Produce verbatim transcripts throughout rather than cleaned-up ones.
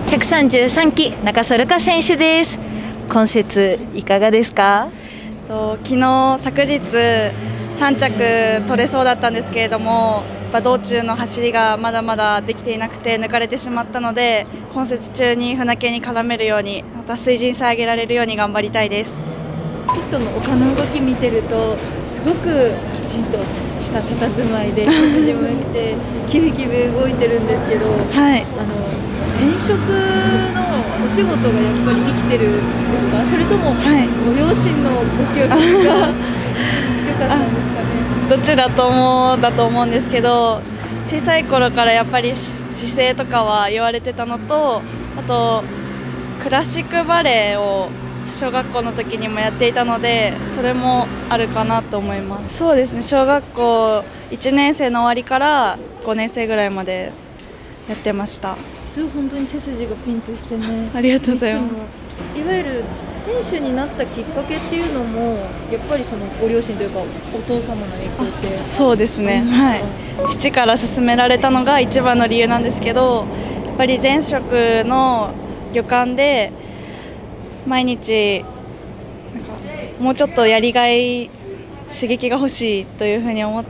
ひゃくさんじゅうさんき中曽瑠花選手です。今節いかがですか？ と昨日昨日さん着取れそうだったんですけれども、やっぱ道中の走りがまだまだできていなくて抜かれてしまったので、今節中に船系に絡めるように、また水準さえ上げられるように頑張りたいです。 ピットの丘の動き見てるとすごくきちんとした佇まいで背筋も良くてキビキビ動いてるんですけど、 はい、 あの前職のお仕事がやっぱり生きてるんですか？それとも、はい、ご両親のご協力が良かったんですかね？ どちらともだと思うんですけど、小さい頃からやっぱり姿勢とかは言われてたのと、あとクラシックバレエを小学校の時にもやっていたので、それもあるかなと思います。そうですね、小学校いちねん生の終わりからごねん生ぐらいまでやってました。 すごい本当に背筋がピンとしてね。 ありがとうございます。 いわゆる選手になったきっかけっていうのもやっぱりそのご両親というかお父様の影響って？ そうですね、はい、父から勧められたのが一番の理由なんですけど、やっぱり前職の旅館で毎日なんかもうちょっとやりがい刺激が欲しいというふうに思って、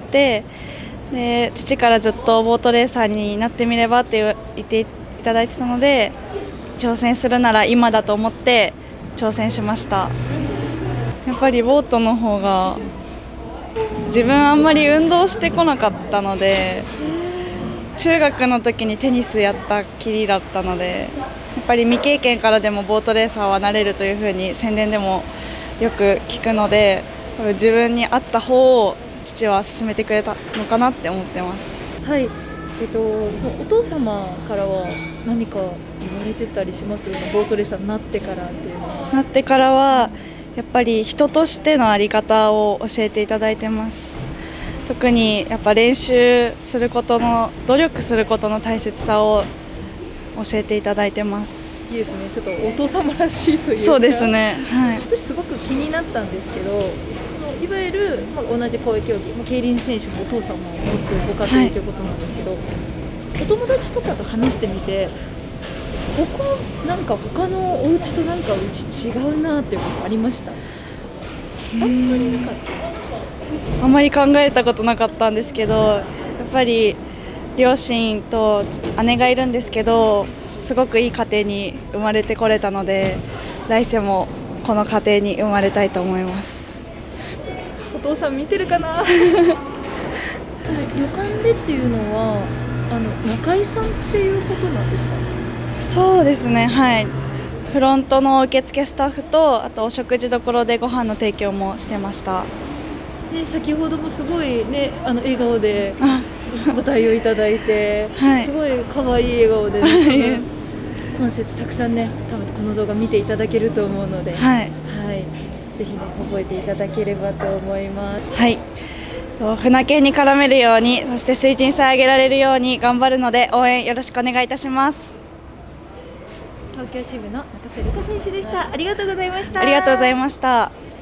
で父からずっとボートレーサーになってみればって言っていただいてたので、挑戦するなら今だと思って挑戦しました。やっぱりボートの方が自分あんまり運動してこなかったので、中学の時にテニスやったきりだったので、やっぱり未経験からでもボートレーサーはなれるというふうに宣伝でもよく聞くので、自分に合った方を父は勧めてくれたのかなって思ってます。 はい、えっと、お父様からは何か言われてたりしますよね、ボートレーサーになってからっていうのは？ なってからはやっぱり人としての在り方を教えていただいてます。特にやっぱ練習することの努力することの大切さを教えていただいてます。 いいですね、ちょっとお父様らしいというか。 そうですね、はい、 私すごく気になったんですけど、いわゆる、まあ、同じ公営競技、まあ、競輪選手のお父様を持つご家庭ということなんですけど、はい、お友達とかと話してみて、ここなんか他のお家となんかうち違うなっていうことありました？あんまりなかった。 あんまり考えたことなかったんですけど、やっぱり両親と姉がいるんですけど、すごくいい家庭に生まれてこれたので、来世もこの家庭に生まれたいと思います。 お父さん見てるかな？それ旅館でっていうのはあの中井さんっていうことなんですか？ そうですね、はい、フロントの受付スタッフと、あとお食事処でご飯の提供もしてました。 で先ほどもすごいね、あの笑顔でご対応いただいて、はい、すごい可愛い笑顔で、ね、今節たくさんね、多分この動画見ていただけると思うので、はい、はい、ぜひね覚えていただければと思います。 はい、船系に絡めるように、そして水準さえ上げられるように頑張るので、応援よろしくお願いいたします。 東京支部の中曽瑠花選手でした。ありがとうございました。 ありがとうございました。